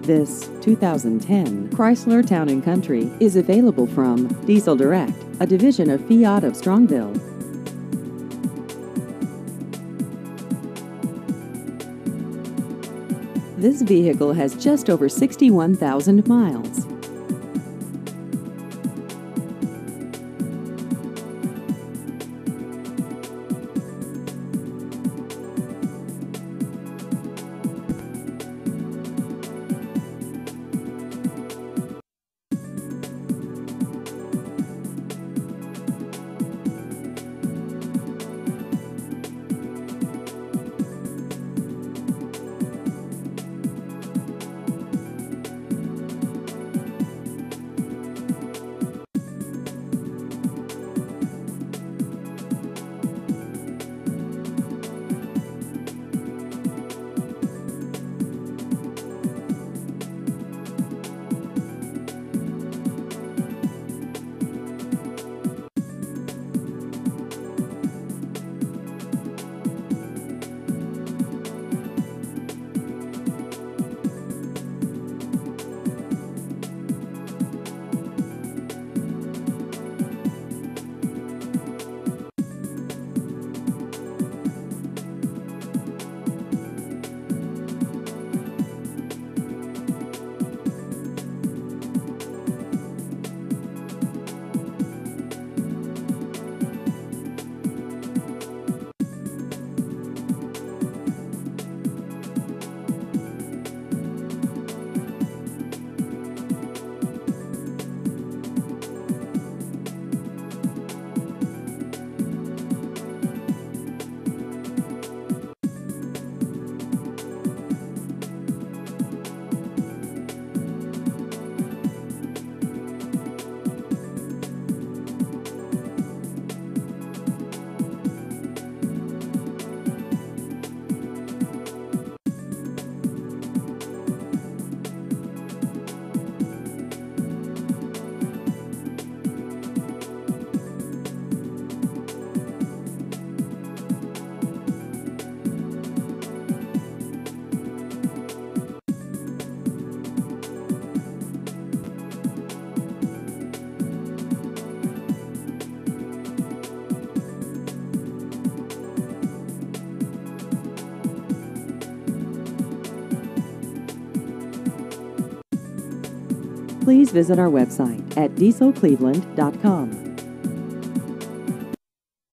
This 2010 Chrysler Town & Country is available from Diesel Direct, a division of Fiat of Strongville. This vehicle has just over 61,000 miles. Please visit our website at dieselcleveland.com.